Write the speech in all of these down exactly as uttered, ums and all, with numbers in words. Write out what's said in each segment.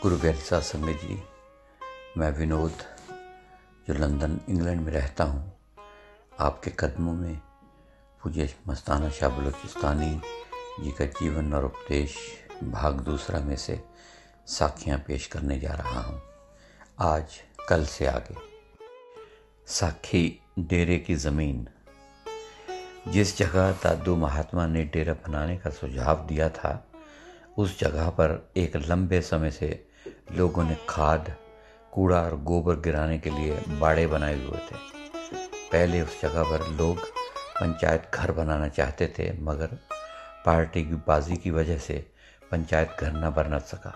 गुरु बेलसा संगत जी, मैं विनोद जो लंदन इंग्लैंड में रहता हूँ, आपके कदमों में पूज्य मस्ताना शाह बलूचिस्तानी जी का जीवन और उपदेश भाग दूसरा में से साखियाँ पेश करने जा रहा हूँ। आज कल से आगे। साखी डेरे की ज़मीन। जिस जगह दादू महात्मा ने डेरा बनाने का सुझाव दिया था, उस जगह पर एक लंबे समय से लोगों ने खाद, कूड़ा और गोबर गिराने के लिए बाड़े बनाए हुए थे। पहले उस जगह पर लोग पंचायत घर बनाना चाहते थे, मगर पार्टी की बाजी की वजह से पंचायत घर न बन सका।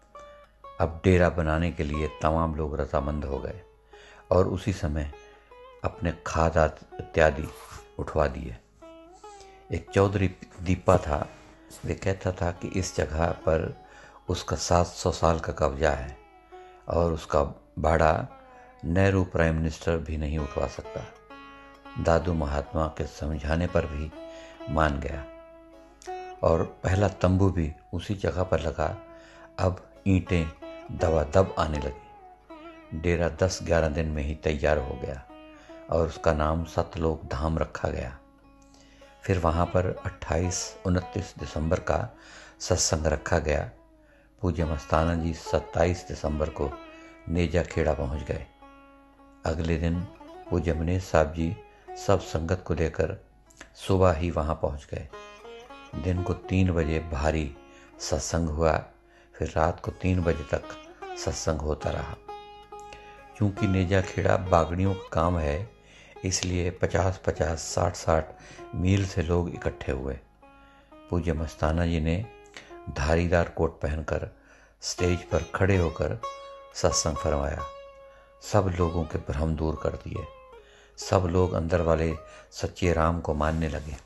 अब डेरा बनाने के लिए तमाम लोग रजामंद हो गए और उसी समय अपने खाद इत्यादि उठवा दिए। एक चौधरी दीपा था, वे कहता था कि इस जगह पर उसका सात सौ साल का कब्जा है और उसका बाड़ा नेहरू प्राइम मिनिस्टर भी नहीं उठवा सकता। दादू महात्मा के समझाने पर भी मान गया और पहला तंबू भी उसी जगह पर लगा। अब ईंटें दबादब आने लगी। डेरा दस ग्यारह दिन में ही तैयार हो गया और उसका नाम सतलोक धाम रखा गया। फिर वहाँ पर अट्ठाईस उनतीस दिसंबर का सत्संग रखा गया। पूज्य मस्ताना जी सत्ताईस दिसंबर को नेजा खेड़ा पहुँच गए। अगले दिन पूज्य मनीष साहब जी सब संगत को लेकर सुबह ही वहाँ पहुँच गए। दिन को तीन बजे भारी सत्संग हुआ। फिर रात को तीन बजे तक सत्संग होता रहा। क्योंकि नेजा खेड़ा बागड़ियों का काम है, इसलिए पचास पचास साठ साठ मील से लोग इकट्ठे हुए। पूज्य मस्ताना जी ने धारीदार कोट पहनकर स्टेज पर खड़े होकर सत्संग फरमाया। सब लोगों के भ्रम दूर कर दिए। सब लोग अंदर वाले सच्चे राम को मानने लगे।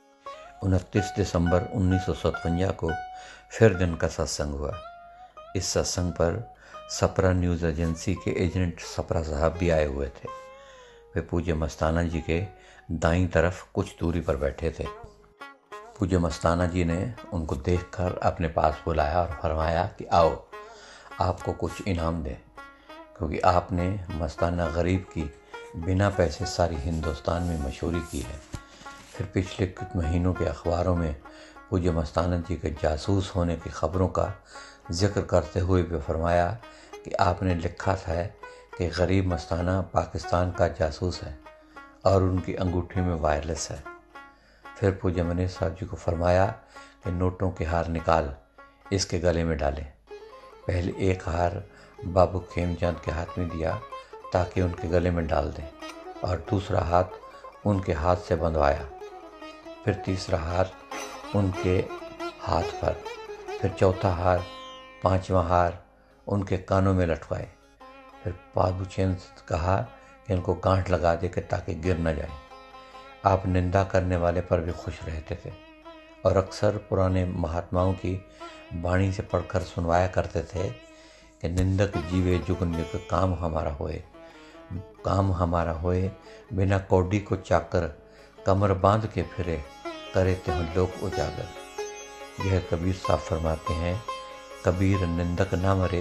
उनतीस दिसंबर उन्नीस सौ सतवंजा को फिर दिन का सत्संग हुआ। इस सत्संग पर सपरा न्यूज़ एजेंसी के एजेंट सपरा साहब भी आए हुए थे। वे पूज्य मस्ताना जी के दाईं तरफ कुछ दूरी पर बैठे थे। पूज्य मस्ताना जी ने उनको देखकर अपने पास बुलाया और फरमाया कि आओ, आपको कुछ इनाम दें, क्योंकि आपने मस्ताना गरीब की बिना पैसे सारी हिंदुस्तान में मशहूरी की है। फिर पिछले कुछ महीनों के अखबारों में पूज्य मस्ताना जी के जासूस होने की खबरों का जिक्र करते हुए भी फरमाया कि आपने लिखा था कि गरीब मस्ताना पाकिस्तान का जासूस है और उनकी अंगूठी में वायरलेस है। फिर पूज्य मनीष साहब जी को फरमाया कि नोटों के हार निकाल इसके गले में डालें। पहले एक हार बाबू खेमचंद के हाथ में दिया ताकि उनके गले में डाल दें और दूसरा हाथ उनके हाथ से बंधवाया। फिर तीसरा हार उनके हाथ पर, फिर चौथा हार, पांचवा हार उनके कानों में लटकाए। फिर बाबू चंद कहा कि इनको गांठ लगा दे कि ताकि गिर न जाए। आप निंदा करने वाले पर भी खुश रहते थे और अक्सर पुराने महात्माओं की वाणी से पढ़कर सुनवाया करते थे कि निंदक जीवे जुगन युग काम हमारा होए, काम हमारा होए, बिना कौडी को चाकर कमर बांध के फिरे, करे त्यों लोक उजागर। यह कबीर साहब फरमाते हैं, कबीर निंदक ना मरे,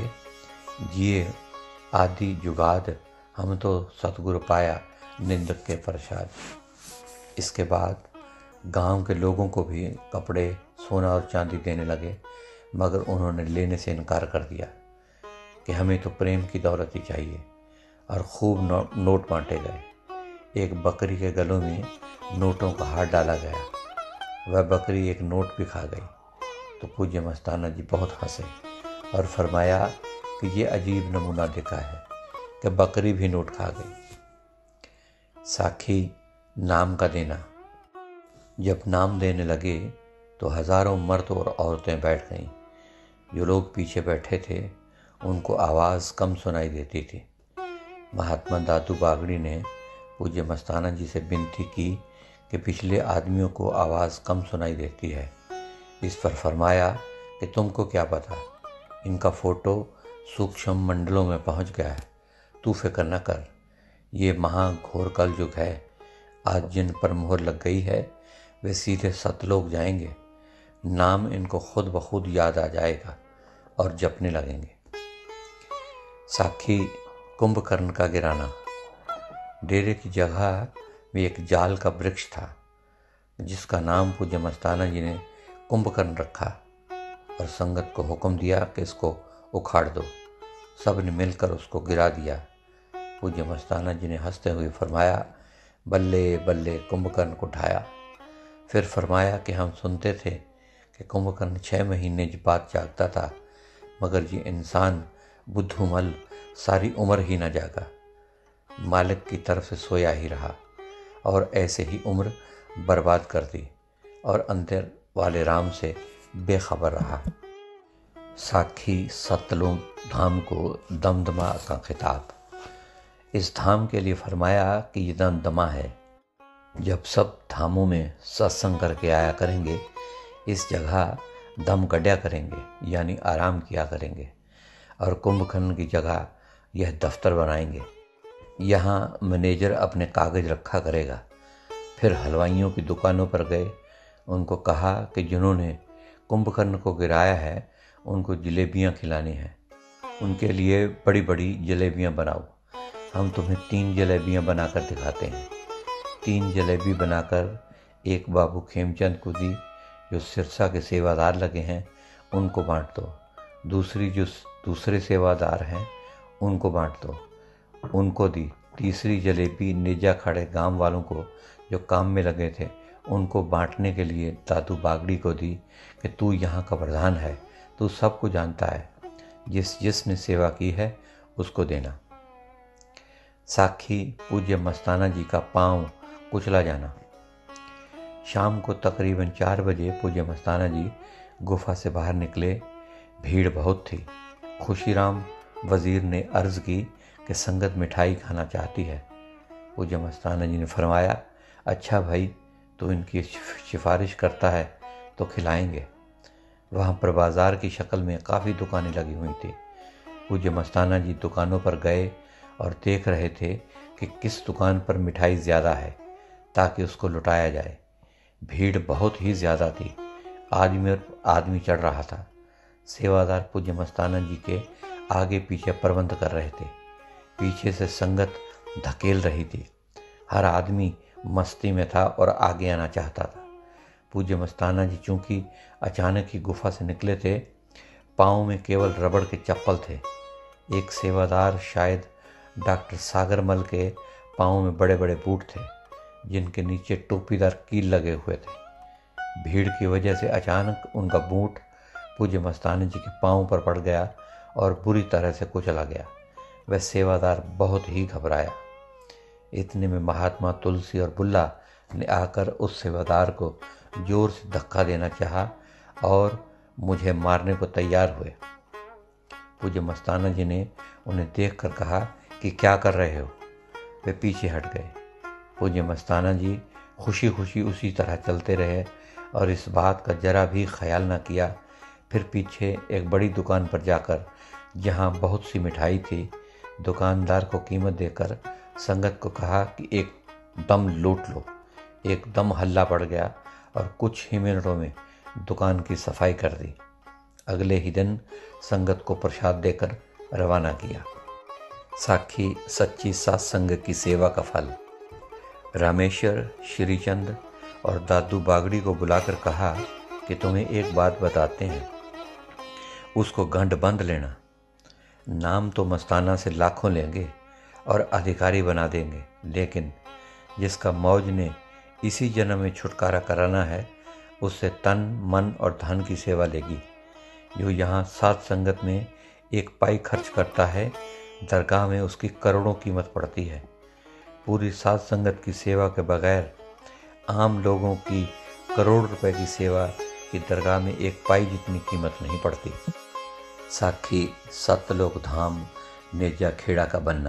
जिए आदि जुगाद, हम तो सतगुरु पाया निंदक के प्रसाद। इसके बाद गांव के लोगों को भी कपड़े, सोना और चांदी देने लगे, मगर उन्होंने लेने से इनकार कर दिया कि हमें तो प्रेम की दौलत ही चाहिए, और खूब नो, नोट बांटे गए। एक बकरी के गलों में नोटों का हार डाला गया। वह बकरी एक नोट भी खा गई तो पूज्य मस्ताना जी बहुत हंसे और फरमाया कि ये अजीब नमूना देखा है कि बकरी भी नोट खा गई। साखी नाम का देना। जब नाम देने लगे तो हजारों मर्द और औरतें बैठ गईं। जो लोग पीछे बैठे थे उनको आवाज़ कम सुनाई देती थी। महात्मा दादू बागड़ी ने पूज्य मस्ताना जी से विनती की कि पिछले आदमियों को आवाज़ कम सुनाई देती है। इस पर फरमाया कि तुमको क्या पता, इनका फ़ोटो सूक्ष्म मंडलों में पहुंच गया है, तू फिक्र न कर। ये महाघोर कल युग है। आज जिन पर मोहर लग गई है वे सीधे सतलोक जाएंगे। नाम इनको खुद ब खुद याद आ जाएगा और जपने लगेंगे। साखी कुंभकर्ण का गिराना। डेरे की जगह में एक जाल का वृक्ष था जिसका नाम पूज्य मस्ताना जी ने कुंभकर्ण रखा और संगत को हुक्म दिया कि इसको उखाड़ दो। सब ने मिलकर उसको गिरा दिया। पूज्य मस्ताना जी ने हंसते हुए फरमाया, बल्ले बल्ले कुंभकर्ण को उठाया। फिर फरमाया कि हम सुनते थे कि कुंभकर्ण छः महीने बाद जागता था, मगर ये इंसान बुद्धूमल सारी उम्र ही न जागा, मालिक की तरफ से सोया ही रहा और ऐसे ही उम्र बर्बाद कर दी और अंदर वाले राम से बेखबर रहा। साखी सतलुज धाम को दमदमा का खिताब। इस धाम के लिए फरमाया कि ये दमदमा है। जब सब धामों में सत्संग करके आया करेंगे, इस जगह दम कड्या करेंगे यानी आराम किया करेंगे और कुंभकर्ण की जगह यह दफ्तर बनाएंगे। यहाँ मैनेजर अपने कागज रखा करेगा। फिर हलवाइयों की दुकानों पर गए, उनको कहा कि जिन्होंने कुंभकर्ण को गिराया है उनको जलेबियाँ खिलानी हैं, उनके लिए बड़ी बड़ी जलेबियाँ बनाओ। हम तुम्हें तीन जलेबियाँ बनाकर दिखाते हैं। तीन जलेबी बनाकर एक बाबू खेमचंद को दी, जो सिरसा के सेवादार लगे हैं उनको बांट दो। दूसरी जो दूसरे सेवादार हैं उनको बांट दो, उनको दी। तीसरी जलेबी निजा खड़े गांव वालों को जो काम में लगे थे उनको बांटने के लिए दादू बागड़ी को दी कि तू यहाँ का प्रधान है, तू सबको जानता है, जिस जिसने सेवा की है उसको देना। साखी पूज्य मस्ताना जी का पांव कुचला जाना। शाम को तकरीबन चार बजे पूज्य मस्ताना जी गुफा से बाहर निकले। भीड़ बहुत थी। खुशीराम वजीर ने अर्ज़ की कि संगत मिठाई खाना चाहती है। पूज्य मस्ताना जी ने फरमाया, अच्छा भाई, तो इनकी सिफारिश करता है तो खिलाएंगे। वहाँ पर बाज़ार की शक्ल में काफ़ी दुकानें लगी हुई थी। पूज्य मस्ताना जी दुकानों पर गए और देख रहे थे कि किस दुकान पर मिठाई ज़्यादा है ताकि उसको लुटाया जाए। भीड़ बहुत ही ज़्यादा थी। आदमी और आदमी चढ़ रहा था। सेवादार पूज्य मस्ताना जी के आगे पीछे प्रबंध कर रहे थे। पीछे से संगत धकेल रही थी। हर आदमी मस्ती में था और आगे आना चाहता था। पूज्य मस्ताना जी चूँकि अचानक ही गुफा से निकले थे, पाँव में केवल रबड़ के चप्पल थे। एक सेवादार शायद डॉक्टर सागरमल के पाँव में बड़े बड़े बूट थे जिनके नीचे टोपीदार कील लगे हुए थे। भीड़ की वजह से अचानक उनका बूट पूज्य मस्ताना जी के पाँव पर पड़ गया और बुरी तरह से कुचला गया। वह सेवादार बहुत ही घबराया। इतने में महात्मा तुलसी और बुल्ला ने आकर उस सेवादार को जोर से धक्का देना चाहा और मुझे मारने को तैयार हुए। पूज्य मस्ताना जी ने उन्हें देखकर कहा कि क्या कर रहे हो। वे पीछे हट गए। पूज्य मस्ताना जी खुशी खुशी उसी तरह चलते रहे और इस बात का जरा भी ख्याल न किया। फिर पीछे एक बड़ी दुकान पर जाकर, जहाँ बहुत सी मिठाई थी, दुकानदार को कीमत देकर संगत को कहा कि एक दम लूट लो। एकदम हल्ला पड़ गया और कुछ ही मिनटों में दुकान की सफाई कर दी। अगले ही दिन संगत को प्रसाद देकर रवाना किया। साखी सच्ची सत्संग की सेवा का फल। रामेश्वर, श्रीचंद और दादू बागड़ी को बुलाकर कहा कि तुम्हें एक बात बताते हैं, उसको गंढ बंद लेना। नाम तो मस्ताना से लाखों लेंगे और अधिकारी बना देंगे, लेकिन जिसका मौज ने इसी जन्म में छुटकारा कराना है, उससे तन मन और धन की सेवा लेगी। जो यहाँ सात संगत में एक पाई खर्च करता है, दरगाह में उसकी करोड़ों कीमत पड़ती है। पूरी सात संगत की सेवा के बगैर आम लोगों की करोड़ रुपए की सेवा की दरगाह में एक पाई जितनी कीमत नहीं पड़ती। साखी सतलोक धाम नेजा खेड़ा का बनना।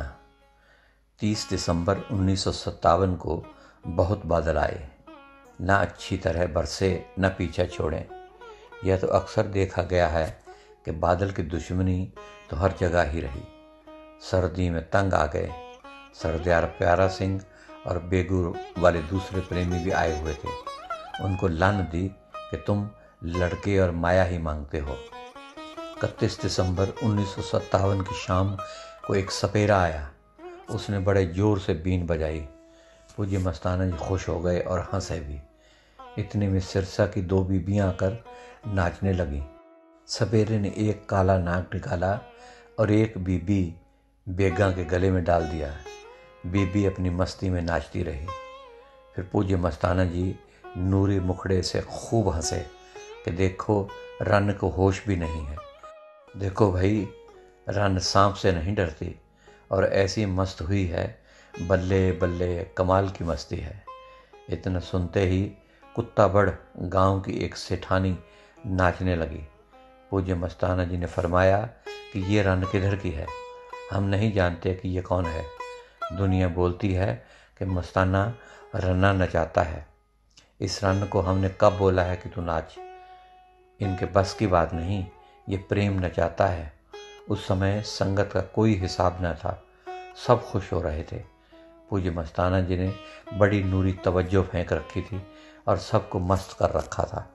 तीस दिसंबर उन्नीस सौ सत्तावन को बहुत बादल आए, न अच्छी तरह बरसे न पीछा छोड़ें। यह तो अक्सर देखा गया है कि बादल की दुश्मनी तो हर जगह ही रही। सर्दी में तंग आ गए। सरदार प्यारा सिंह और बेगूर वाले दूसरे प्रेमी भी आए हुए थे। उनको लानत दी कि तुम लड़के और माया ही मांगते हो। इकतीस दिसंबर उन्नीस सौ सत्तावन की शाम को एक सपेरा आया। उसने बड़े जोर से बीन बजाई। पूज्य मस्ताना जी खुश हो गए और हंसे भी। इतने में सिरसा की दो बीबियां आकर नाचने लगीं। सपेरे ने एक काला नाग निकाला और एक बीबी बेगा के गले में डाल दिया। बीबी अपनी मस्ती में नाचती रही। फिर पूज्य मस्ताना जी नूरी मुखड़े से खूब हंसे कि देखो रन को होश भी नहीं है। देखो भाई, रन सांप से नहीं डरती और ऐसी मस्त हुई है, बल्ले बल्ले कमाल की मस्ती है। इतना सुनते ही कुत्ता बड़ गांव की एक सेठानी नाचने लगी। पूज्य मस्ताना जी ने फरमाया कि ये रन किधर की है, हम नहीं जानते कि ये कौन है। दुनिया बोलती है कि मस्ताना रन्ना नचाता है। इस रन को हमने कब बोला है कि तू नाच? इनके बस की बात नहीं, ये प्रेम नचाता है। उस समय संगत का कोई हिसाब न था, सब खुश हो रहे थे। पूज्य मस्ताना जी ने बड़ी नूरी तवज्जो फेंक रखी थी और सबको मस्त कर रखा था।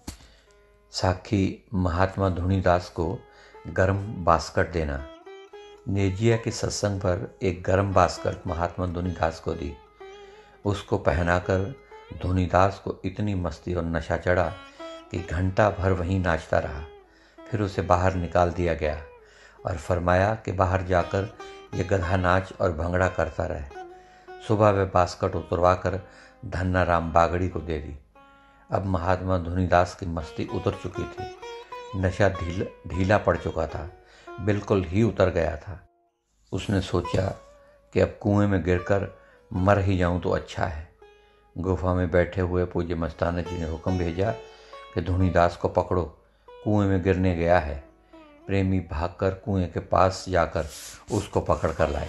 साखी महात्मा धुनीदास को गर्म बास्कट देना। नेजिया के सत्संग पर एक गर्म बास्कट महात्मा धुनीदास को दी। उसको पहनाकर धुनीदास को इतनी मस्ती और नशा चढ़ा कि घंटा भर वहीं नाचता रहा। फिर उसे बाहर निकाल दिया गया और फरमाया कि बाहर जाकर ये गधा नाच और भंगड़ा करता रहे। सुबह वह बास्कट उतरवा कर धन्ना राम बागड़ी को दे दी। अब महात्मा धुनीदास की मस्ती उतर चुकी थी। नशा ढील ढीला पड़ चुका था, बिल्कुल ही उतर गया था। उसने सोचा कि अब कुएं में गिरकर मर ही जाऊं तो अच्छा है। गुफा में बैठे हुए पूज्य मस्ताना जी ने हुक्म भेजा कि धुनीदास को पकड़ो, कुएं में गिरने गया है। प्रेमी भागकर कुएं के पास जाकर उसको पकड़ कर लाए।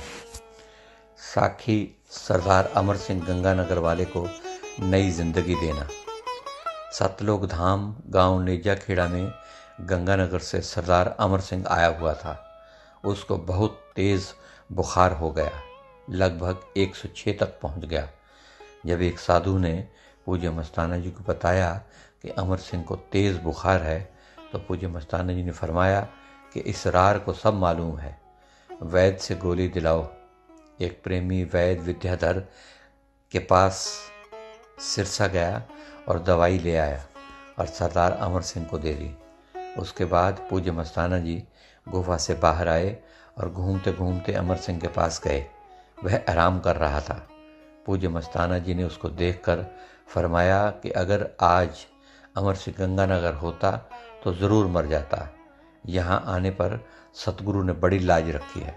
साखी सरदार अमर सिंह गंगानगर वाले को नई जिंदगी देना। सतलोक धाम गांव नेजा खेड़ा में गंगानगर से सरदार अमर सिंह आया हुआ था। उसको बहुत तेज बुखार हो गया, लगभग एक सौ छह तक पहुंच गया। जब एक साधु ने पूज्य मस्ताना जी को बताया कि अमर सिंह को तेज बुखार है, तो पूज्य मस्ताना जी ने फरमाया कि इसरार को सब मालूम है, वैद्य से गोली दिलाओ। एक प्रेमी वैद्य विद्याधर के पास सिरसा गया और दवाई ले आया और सरदार अमर सिंह को दे दी। उसके बाद पूज्य मस्ताना जी गुफा से बाहर आए और घूमते घूमते अमर सिंह के पास गए। वह आराम कर रहा था। पूज्य मस्ताना जी ने उसको देखकर फरमाया कि अगर आज अमर सिंह गंगानगर होता तो ज़रूर मर जाता। यहाँ आने पर सतगुरु ने बड़ी लाज रखी है।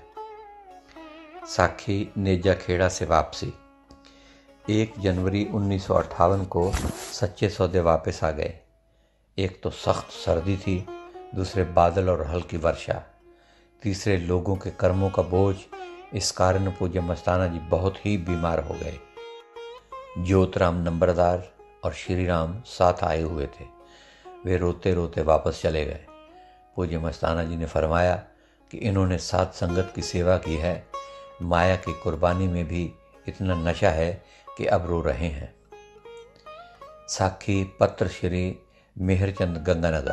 साखी नेजा खेड़ा से वापसी। एक जनवरी उन्नीस सौ अट्ठावन को सच्चे सौदे वापस आ गए। एक तो सख्त सर्दी थी, दूसरे बादल और हल्की वर्षा, तीसरे लोगों के कर्मों का बोझ। इस कारण पूज्य मस्ताना जी बहुत ही बीमार हो गए। ज्योतराम नंबरदार और श्रीराम साथ आए हुए थे। वे रोते रोते वापस चले गए। पूज्य मस्ताना जी ने फरमाया कि इन्होंने साथ संगत की सेवा की है, माया की कुर्बानी में भी इतना नशा है कि अब रो रहे हैं। साखी पत्र श्री मेहरचंद गंगानगर।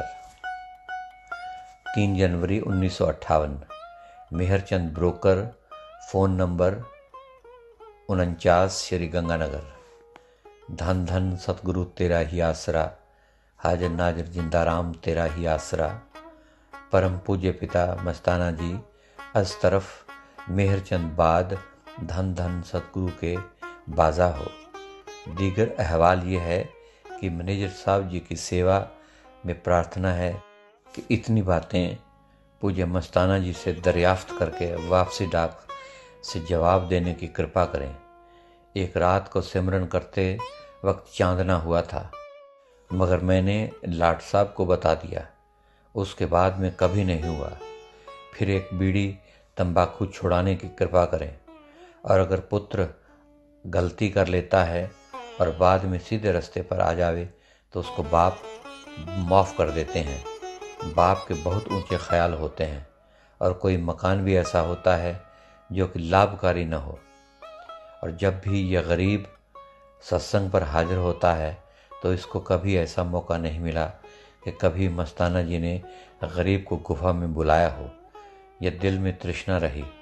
तीन जनवरी उन्नीस सौ अट्ठावन। मेहरचंद ब्रोकर, फ़ोन नंबर उनचास, श्री गंगानगर। धन धन सतगुरु तेरा ही आसरा, हाजर नाजर जिंदाराम तेरा ही आसरा। परम पूज्य पिता मस्ताना जी अस तरफ मेहरचंद बाद, धन धन सतगुरु के बाजा हो। दीगर अहवाल ये है कि मैनेजर साहब जी की सेवा में प्रार्थना है कि इतनी बातें पूज्य मस्ताना जी से दरियाफ्त करके वापसी डाक से जवाब देने की कृपा करें। एक रात को सिमरन करते वक्त चांदना हुआ था, मगर मैंने लाट साहब को बता दिया। उसके बाद में कभी नहीं हुआ। फिर एक बीड़ी तंबाकू छुड़ाने की कृपा करें, और अगर पुत्र गलती कर लेता है और बाद में सीधे रास्ते पर आ जावे तो उसको बाप माफ़ कर देते हैं। बाप के बहुत ऊंचे ख्याल होते हैं, और कोई मकान भी ऐसा होता है जो कि लाभकारी न हो। और जब भी यह गरीब सत्संग पर हाजिर होता है तो इसको कभी ऐसा मौका नहीं मिला कि कभी मस्ताना जी ने गरीब को गुफा में बुलाया हो। यह दिल में तृष्णा रही।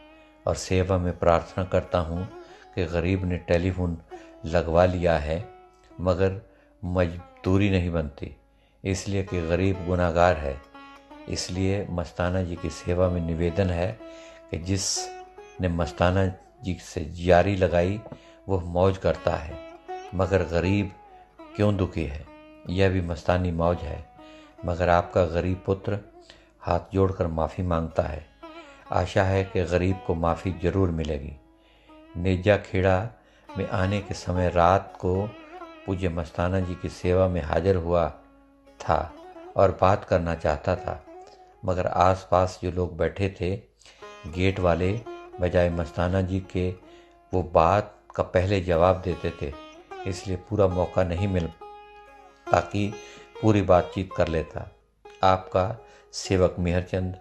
और सेवा में प्रार्थना करता हूँ कि गरीब ने टेलीफोन लगवा लिया है मगर मजदूरी नहीं बनती, इसलिए कि गरीब गुनाहगार है। इसलिए मस्ताना जी की सेवा में निवेदन है कि जिसने मस्ताना जी से यारी लगाई वह मौज करता है, मगर गरीब क्यों दुखी है, यह भी मस्तानी मौज है। मगर आपका गरीब पुत्र हाथ जोड़कर माफ़ी मांगता है। आशा है कि गरीब को माफ़ी ज़रूर मिलेगी। नेजा खेड़ा में आने के समय रात को पूज्य मस्ताना जी की सेवा में हाजिर हुआ था और बात करना चाहता था, मगर आसपास जो लोग बैठे थे गेट वाले बजाय मस्ताना जी के वो बात का पहले जवाब देते थे, इसलिए पूरा मौका नहीं मिल ताकि पूरी बातचीत कर लेता। आपका सेवक मेहरचंद।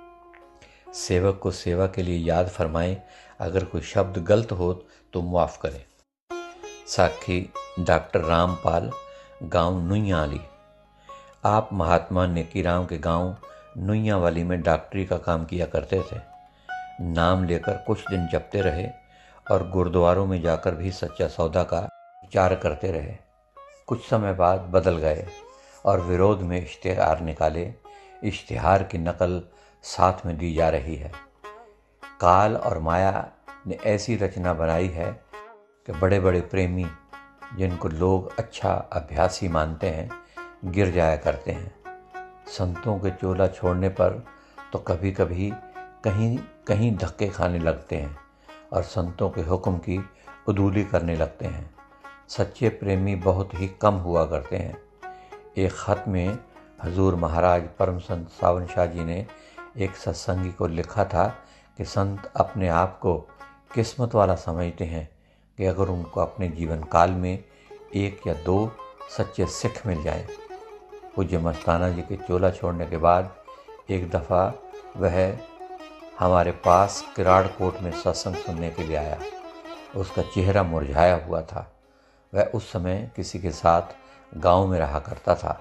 सेवक को सेवा के लिए याद फरमाएं, अगर कोई शब्द गलत हो तो माफ़ करें। साक्षी डॉक्टर रामपाल, गांव नुइयावाली। आप महात्मा नेकीराम के गांव नुइयावाली में डॉक्टरी का काम किया करते थे। नाम लेकर कुछ दिन जपते रहे और गुरुद्वारों में जाकर भी सच्चा सौदा का विचार करते रहे। कुछ समय बाद बदल गए और विरोध में इश्तिहार निकाले। इश्तिहार की नकल साथ में दी जा रही है। काल और माया ने ऐसी रचना बनाई है कि बड़े बड़े प्रेमी जिनको लोग अच्छा अभ्यासी मानते हैं गिर जाया करते हैं। संतों के चोला छोड़ने पर तो कभी कभी कहीं कहीं धक्के खाने लगते हैं और संतों के हुक्म की उदूली करने लगते हैं। सच्चे प्रेमी बहुत ही कम हुआ करते हैं। एक खत में हजूर महाराज परम संत सावन शाह जी ने एक सत्संगी को लिखा था कि संत अपने आप को किस्मत वाला समझते हैं कि अगर उनको अपने जीवन काल में एक या दो सच्चे सिख मिल जाए। पूज्य मस्ताना जी के चोला छोड़ने के बाद एक दफ़ा वह हमारे पास किराड़ कोट में सत्संग सुनने के लिए आया। उसका चेहरा मुरझाया हुआ था। वह उस समय किसी के साथ गांव में रहा करता था।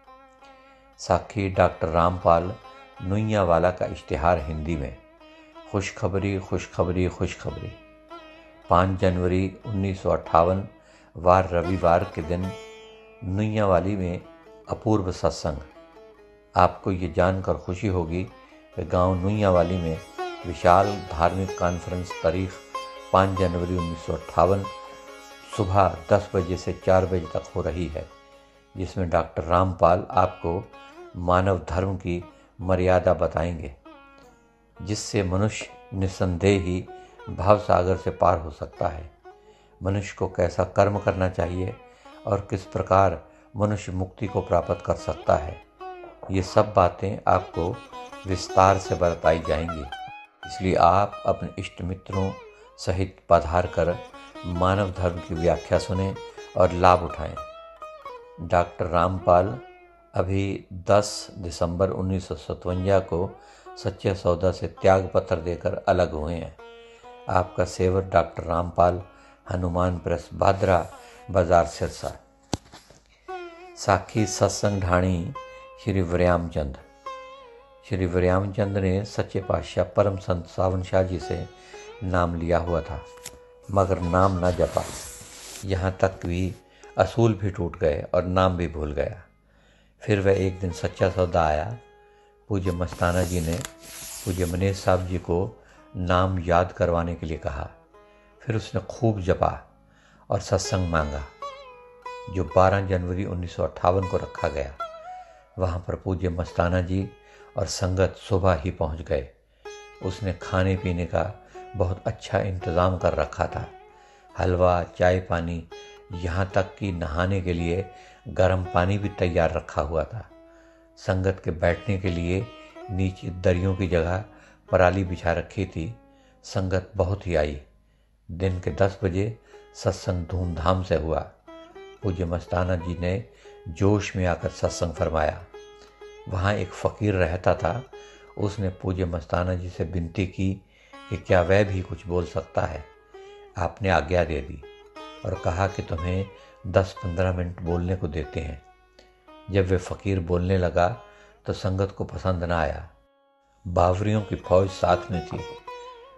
साक्षी डॉक्टर रामपाल, नुइयावाला का इश्तिहार हिंदी में। खुशखबरी खुशखबरी खुशखबरी। पाँच जनवरी उन्नीस सौ अट्ठावन वार रविवार के दिन नुइयावाली में अपूर्व सत्संग। आपको ये जानकर खुशी होगी कि गांव नुइयावाली में विशाल धार्मिक कॉन्फ्रेंस तारीख पाँच जनवरी उन्नीस सौ अट्ठावन सुबह दस बजे से चार बजे तक हो रही है, जिसमें डॉक्टर रामपाल आपको मानव धर्म की मर्यादा बताएंगे, जिससे मनुष्य निस्संदेह ही भाव सागर से पार हो सकता है। मनुष्य को कैसा कर्म करना चाहिए और किस प्रकार मनुष्य मुक्ति को प्राप्त कर सकता है, ये सब बातें आपको विस्तार से बताई जाएंगी। इसलिए आप अपने इष्ट मित्रों सहित पधार कर मानव धर्म की व्याख्या सुने और लाभ उठाएं। डॉक्टर रामपाल अभी दस दिसंबर उन्नीस सौ सतवंजा को सच्चे सौदा से त्याग पत्र देकर अलग हुए हैं। आपका सेवक डॉक्टर रामपाल, हनुमान प्रेस, भादरा बाजार, सिरसा। साखी सत्संग ढाणी श्री व्यायामचंद। श्री व्यायामचंद ने सच्चे पातशाह परम संत सावन शाह जी से नाम लिया हुआ था, मगर नाम न जपा। यहाँ तक भी असूल भी टूट गए और नाम भी भूल गया। फिर वह एक दिन सच्चा सौदा आया। पूज्य मस्ताना जी ने पूज्य मनीष साहब जी को नाम याद करवाने के लिए कहा। फिर उसने खूब जपा और सत्संग मांगा, जो बारह जनवरी उन्नीस सौ अट्ठावन को रखा गया। वहाँ पर पूज्य मस्ताना जी और संगत सुबह ही पहुँच गए। उसने खाने पीने का बहुत अच्छा इंतज़ाम कर रखा था। हलवा, चाय पानी, यहाँ तक कि नहाने के लिए गर्म पानी भी तैयार रखा हुआ था। संगत के बैठने के लिए नीचे दरियों की जगह पराली बिछा रखी थी। संगत बहुत ही आई। दिन के दस बजे सत्संग धूमधाम से हुआ। पूज्य मस्ताना जी ने जोश में आकर सत्संग फरमाया। वहाँ एक फ़कीर रहता था। उसने पूज्य मस्ताना जी से विनती की कि क्या वह भी कुछ बोल सकता है। आपने आज्ञा दे दी और कहा कि तुम्हें दस पंद्रह मिनट बोलने को देते हैं। जब वह फ़कीर बोलने लगा तो संगत को पसंद न आया। बावरियों की फौज साथ में थी।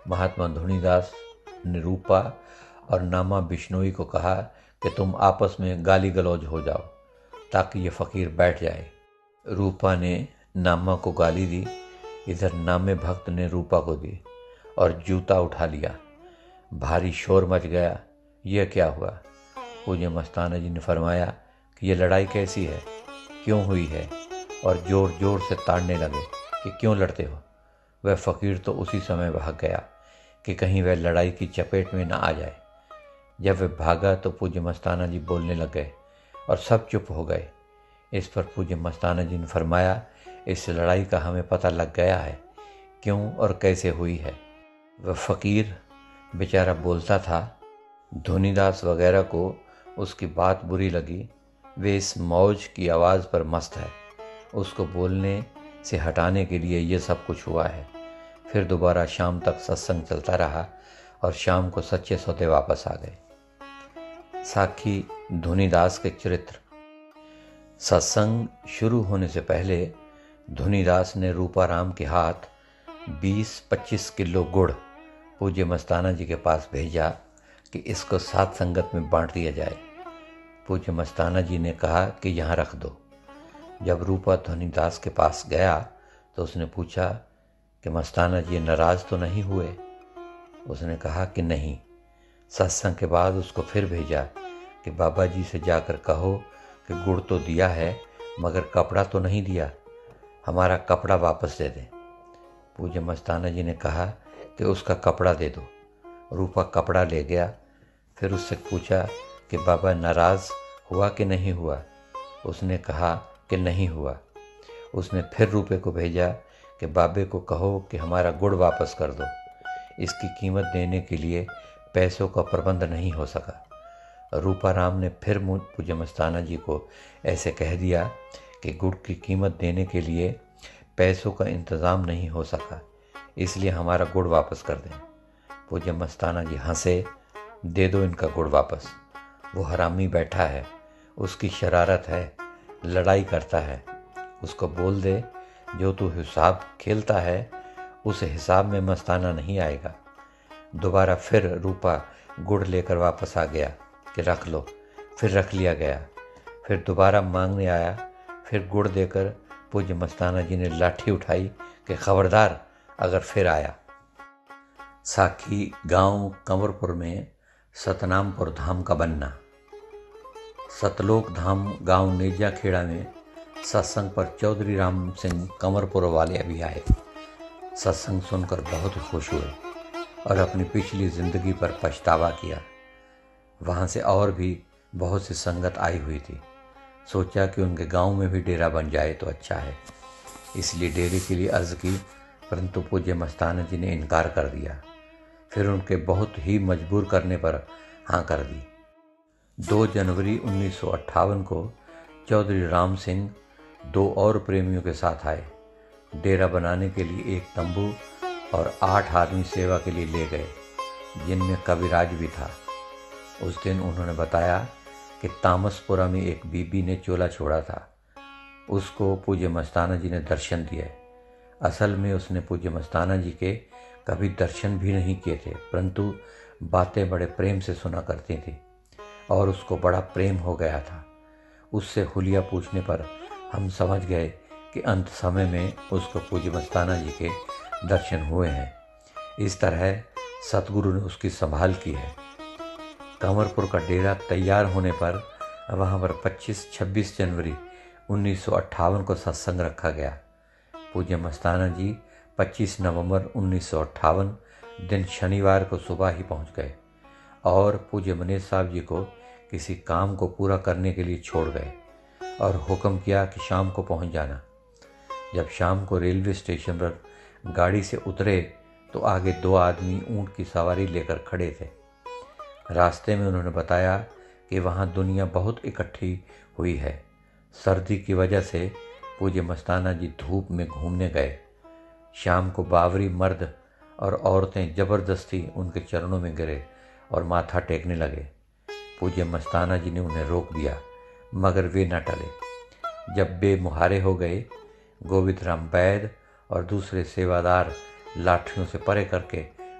महात्मा धोनीदास ने रूपा और नामा बिश्नोई को कहा कि तुम आपस में गाली गलौज हो जाओ ताकि ये फ़कीर बैठ जाए। रूपा ने नामा को गाली दी, इधर नामे भक्त ने रूपा को दी और जूता उठा लिया। भारी शोर मच गया। यह क्या हुआ? पूज्य मस्ताना जी ने फरमाया कि ये लड़ाई कैसी है, क्यों हुई है, और ज़ोर ज़ोर से ताड़ने लगे कि क्यों लड़ते हो। वह फ़कीर तो उसी समय भाग गया कि कहीं वह लड़ाई की चपेट में न आ जाए। जब वह भागा तो पूज्य मस्ताना जी बोलने लग गए और सब चुप हो गए। इस पर पूज्य मस्ताना जी ने फरमाया, इस लड़ाई का हमें पता लग गया है क्यों और कैसे हुई है। वह फ़कीर बेचारा बोलता था। धोनीदास वगैरह को उसकी बात बुरी लगी। वे इस मौज की आवाज़ पर मस्त है, उसको बोलने से हटाने के लिए ये सब कुछ हुआ है। फिर दोबारा शाम तक सत्संग चलता रहा और शाम को सच्चे सौदे वापस आ गए। साखी धोनीदास के चरित्र। सत्संग शुरू होने से पहले धोनीदास ने रूपाराम के हाथ बीस पच्चीस किलो गुड़ पूज्य मस्ताना जी के पास भेजा कि इसको सात संगत में बांट दिया जाए। पूज्य मस्ताना जी ने कहा कि यहाँ रख दो। जब रूपा धोनीदास के पास गया तो उसने पूछा कि मस्ताना जी नाराज़ तो नहीं हुए? उसने कहा कि नहीं। सत्संग के बाद उसको फिर भेजा कि बाबा जी से जाकर कहो कि गुड़ तो दिया है मगर कपड़ा तो नहीं दिया, हमारा कपड़ा वापस दे दें। पूज्य मस्ताना जी ने कहा कि उसका कपड़ा दे दो। रूपा कपड़ा ले गया। फिर उससे पूछा कि बाबा नाराज़ हुआ कि नहीं हुआ? उसने कहा कि नहीं हुआ। उसने फिर रूपे को भेजा कि बाबे को कहो कि हमारा गुड़ वापस कर दो, इसकी कीमत देने के लिए पैसों का प्रबंध नहीं हो सका। रूपाराम ने फिर पूज्य मस्ताना जी को ऐसे कह दिया कि गुड़ की कीमत देने के लिए पैसों का इंतज़ाम नहीं हो सका, इसलिए हमारा गुड़ वापस कर दें। पूज्य मस्ताना जी हंसे, दे दो इनका गुड़ वापस। वो हरामी बैठा है, उसकी शरारत है, लड़ाई करता है, उसको बोल दे जो तू हिसाब खेलता है उस हिसाब में मस्ताना नहीं आएगा। दोबारा फिर रूपा गुड़ लेकर वापस आ गया कि रख लो। फिर रख लिया गया। फिर दोबारा मांगने आया। फिर गुड़ देकर पूज्य मस्ताना जी ने लाठी उठाई कि खबरदार अगर फिर आया। साखी गांव कंवरपुर में सतनामपुर धाम का बनना। सतलोक धाम गांव नेजा खेड़ा में सत्संग पर चौधरी राम सिंह कंवरपुर वाले अभी आए। सत्संग सुनकर बहुत खुश हुए और अपनी पिछली ज़िंदगी पर पछतावा किया। वहाँ से और भी बहुत सी संगत आई हुई थी। सोचा कि उनके गांव में भी डेरा बन जाए तो अच्छा है, इसलिए डेरे के लिए अर्ज़ की, परंतु पूज्य मस्ताना जी ने इनकार कर दिया। फिर उनके बहुत ही मजबूर करने पर हाँ कर दी। दो जनवरी उन्नीस सौ अट्ठावन को चौधरी राम सिंह दो और प्रेमियों के साथ आए। डेरा बनाने के लिए एक तंबू और आठ आदमी सेवा के लिए ले गए, जिनमें कविराज भी था। उस दिन उन्होंने बताया कि तामसपुरा में एक बीबी ने चोला छोड़ा था, उसको पूज्य मस्ताना जी ने दर्शन दिए। असल में उसने पूज्य मस्ताना जी के कभी दर्शन भी नहीं किए थे, परंतु बातें बड़े प्रेम से सुना करती थी और उसको बड़ा प्रेम हो गया था। उससे हुलिया पूछने पर हम समझ गए कि अंत समय में उसको पूज्य मस्ताना जी के दर्शन हुए हैं। इस तरह सतगुरु ने उसकी संभाल की है। कंवरपुर का डेरा तैयार होने पर वहाँ पर पच्चीस छब्बीस जनवरी उन्नीस सौ अट्ठावन को सत्संग रखा गया। पूज्य मस्ताना जी पच्चीस नवंबर उन्नीस सौ अट्ठावन दिन शनिवार को सुबह ही पहुँच गए और पूज्य मनीष साहब जी को किसी काम को पूरा करने के लिए छोड़ गए और हुक्म किया कि शाम को पहुँच जाना। जब शाम को रेलवे स्टेशन पर गाड़ी से उतरे तो आगे दो आदमी ऊँट की सवारी लेकर खड़े थे। रास्ते में उन्होंने बताया कि वहाँ दुनिया बहुत इकट्ठी हुई है। सर्दी की वजह से पूज्य मस्ताना जी धूप में घूमने गए। शाम को बावरी मर्द और औरतें ज़बरदस्ती उनके चरणों में गिरे और माथा टेकने लगे। पूज्य मस्ताना जी ने उन्हें रोक दिया, मगर वे न टले। जब बेमुहारे हो गए, गोविंद राम बैद और दूसरे सेवादार लाठियों से परे करके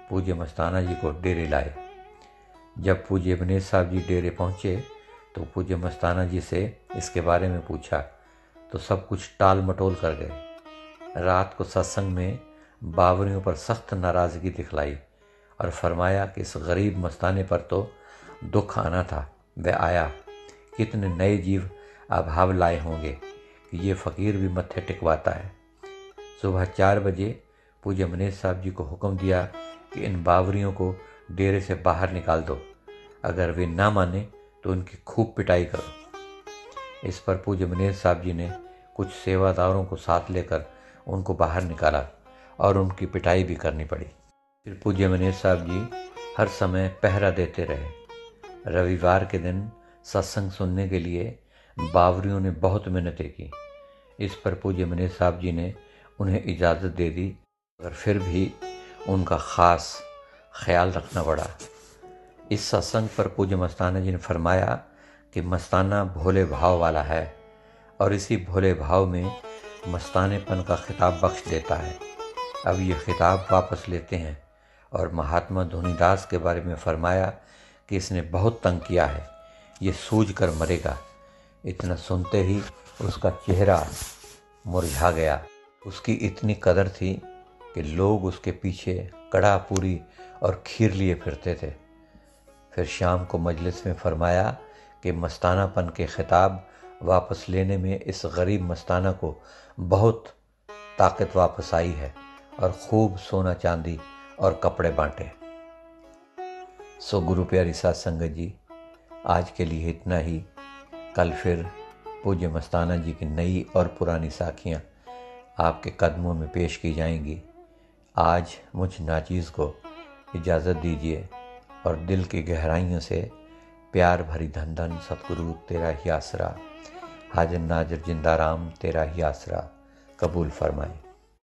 पूज्य मस्ताना जी को डेरे लाए। जब पूज्य बनेश साहब जी डेरे पहुँचे तो पूज्य मस्ताना जी से इसके बारे में पूछा तो सब कुछ टाल मटोल कर गए। रात को सत्संग में बावरियों पर सख्त नाराज़गी दिखलाई और फरमाया कि इस गरीब मस्ताने पर तो दुख आना था, वह आया। कितने नए जीव अभाव लाए होंगे कि ये फ़कीर भी मत्थे टिकवाता है। सुबह चार बजे पूज्य मनेश साहब जी को हुक्म दिया कि इन बावरियों को डेरे से बाहर निकाल दो, अगर वे ना माने तो उनकी खूब पिटाई करो। इस पर पूज्य मनेश साहब जी ने कुछ सेवादारों को साथ लेकर उनको बाहर निकाला और उनकी पिटाई भी करनी पड़ी। फिर पूज्य मनेश साहब जी हर समय पहरा देते रहे। रविवार के दिन सत्संग सुनने के लिए बावरियों ने बहुत मिन्नतें की। इस पर पूज्य मनेश साहब जी ने उन्हें इजाज़त दे दी, मगर फिर भी उनका ख़ास ख्याल रखना पड़ा। इस सत्संग पर पूज्य मस्ताना जी ने फरमाया कि मस्ताना भोले भाव वाला है और इसी भोले भाव में मस्तानेपन का खिताब बख्श देता है। अब ये खिताब वापस लेते हैं और महात्मा धोनीदास के बारे में फरमाया कि इसने बहुत तंग किया है, ये सूझ कर मरेगा। इतना सुनते ही उसका चेहरा मुरझा गया। उसकी इतनी कदर थी कि लोग उसके पीछे कड़ा पूरी और खीर लिए फिरते थे। फिर शाम को मजलिस में फरमाया कि मस्तानापन के खिताब वापस लेने में इस गरीब मस्ताना को बहुत ताकत वापस आई है और खूब सोना चांदी और कपड़े बांटे। सो गुरु प्यारी साध संगत जी, आज के लिए इतना ही। कल फिर पूज्य मस्ताना जी की नई और पुरानी साखियाँ आपके कदमों में पेश की जाएंगी। आज मुझ नाचीज़ को इजाज़त दीजिए और दिल की गहराइयों से प्यार भरी धन धन सतगुरु तेरा ही आसरा, हाजिर नाजिर जिंदा राम तेरा ही आसरा कबूल फरमाए।